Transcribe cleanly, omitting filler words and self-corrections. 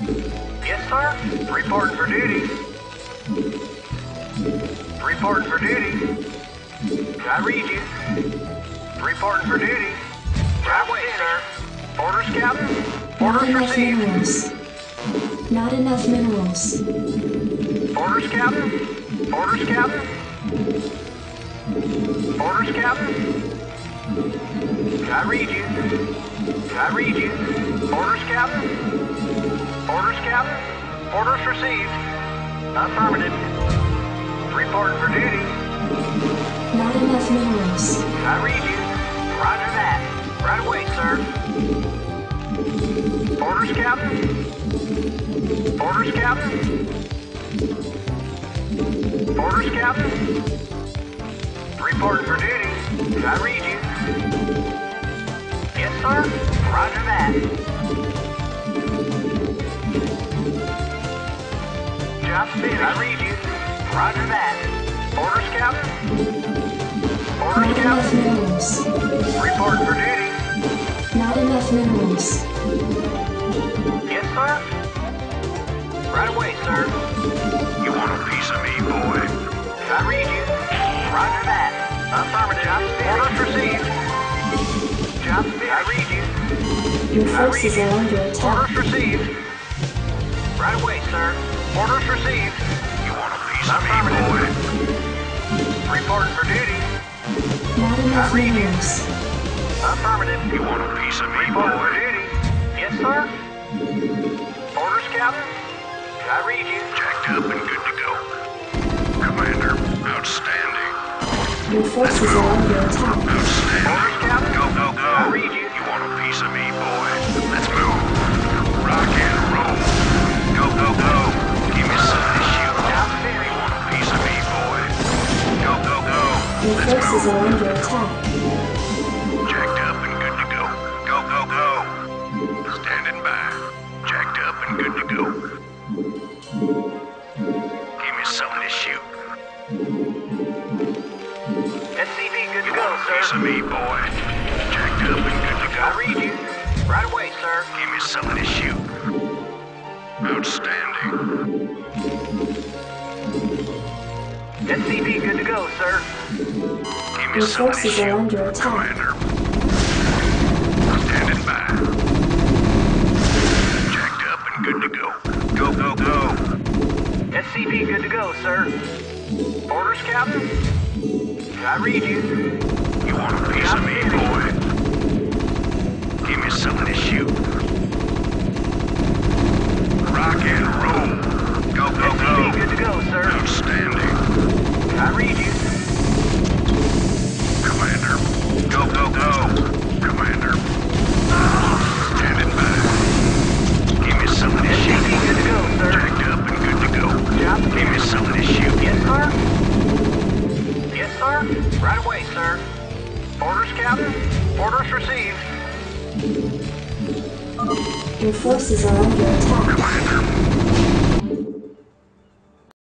Yes, sir. Reporting for duty. Reporting for duty. I read you. Reporting for duty. Right away, sir. Orders, Captain. Not Orders enough received. minerals. Not enough minerals. Orders, Captain. Orders, Captain. Orders, Captain. I read you. I read you. Orders, Captain. Orders, Captain. Orders received. Affirmative. Reporting for duty. Not enough minerals. I read you. Roger that. Right away, sir. Orders, Captain. Orders, Captain. Orders, Captain. Reporting for duty. I read you. Yes, sir. Roger that. Job finished. I read you. Roger that. Orders, Captain. Orders, Not enough Captain. minerals. Reporting for duty. Not enough minerals. Yes, sir. Right away, sir. You want a piece of me, boy? I read you. Roger that. Affirmative. Orders received. Job finished. I read you. Your forces are under attack. Orders received. Right away, sir. Orders received. You want a piece of me, boy? Reporting for duty. Not enough I read you. minerals. Affirmative. You want a piece of me, Reporting for boy? duty. Yes, sir. Orders, Captain. I read you. Jacked up and good to go. Commander, outstanding. Your forces are under attack. Outstanding. Orders, Captain. Go, go, go. I read you. You want a piece of me, boy? Let's move. Rock and roll. Go, go, go. Give me some of this shoot. Job You finished. want a piece of me, boy? Go, go, go. Your Let's forces move. are under attack. Jacked up and good to go. Go, go, go. Standing by. Jacked up and good to go. Give me some of this shoot. SCV good to You go, want a piece sir. of me, boy? Jacked up and good to I go. read you. Right away, sir. Give me some of this shoot. Outstanding. SCV good to go, sir. Give me Your some of this forces are shoot. under attack. Commander. Standing by. Jacked up and good to go. Go, go, go. SCV good to go, sir. Orders, Captain. I read you. You want a piece of me, boy? Give me some of this shoot. Rock and roll. Go, go, SCV go. good to go, sir. Outstanding. I read you. Commander. Go, go, go. Commander. Standing by. Give me some of this SCV shoot. good to go, sir. Jacked up and good to go. Job Give me some of this shoot. Yes, sir. Yes, sir. Right away, sir. Orders, Captain. Orders received. Your forces are under attack. Commander.